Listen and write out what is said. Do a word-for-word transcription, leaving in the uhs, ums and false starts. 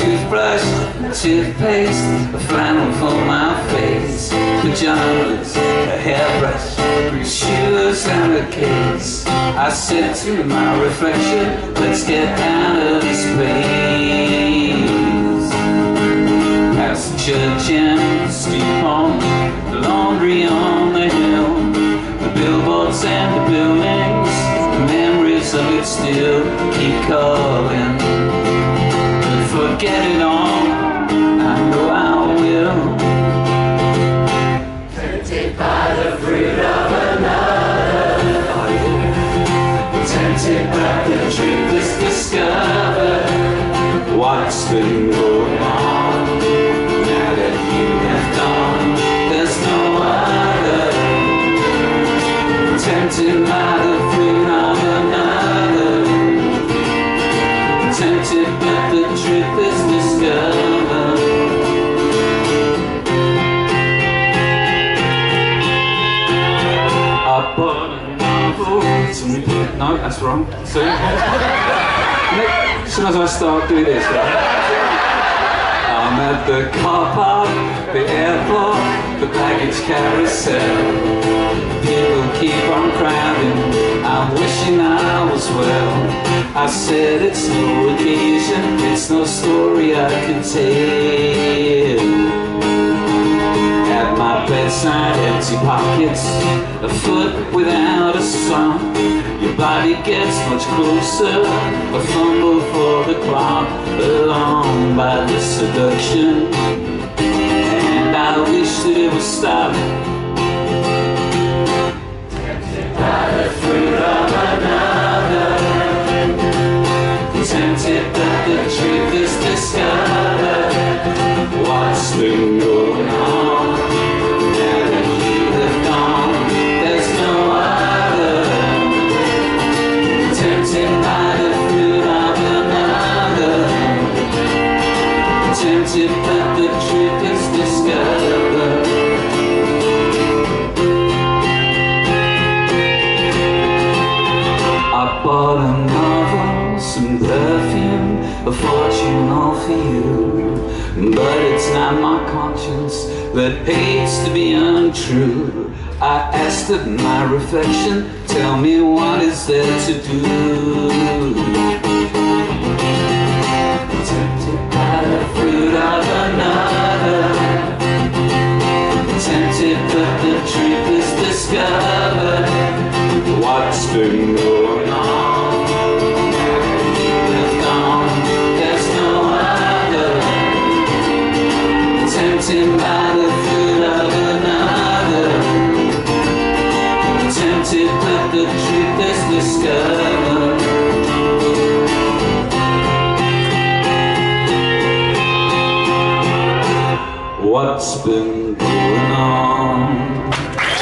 toothbrush, toothpaste, a flannel for my face, pajamas, a hairbrush, shoes and a case. I said to my reflection, let's get out of this place. Past the church and steep on the laundry on the hill, the billboards and the buildings, the memories of it still keep calling. But forget it all, I know I will. Tempted by the fruit of another, tempted by the truth is discovered. What's been going on now that you have gone? There's no other. Tempted by the fruit of another, tempted but the truth is discovered. I bought a novel, some good. No, that's wrong. See? As soon as I start doing this, I'm at the car park, the airport, the baggage carousel. People keep on crowding, I'm wishing I was well. I said it's no occasion, it's no story I can tell. At my bedside, empty pockets, a foot without a song. Your body gets much closer, a fumble for the clock, along by the seduction. And I wish that it would stop. Tempted by the fruit of another, tempted that the truth is discovered. What's been going on? Now that you have gone, there's no other. Tempted by the fruit of another, tempted that the truth is discovered. I bought a novel, some perfume, a fortune all for you. But it's not my conscience that hates to be untrue. I asked of my reflection, tell me what is there to do. Tempted by the fruit of another, tempted but the truth is discovered. What's been going on? Tempted by the fruit of another, tempted but the truth is discovered. What's been going on?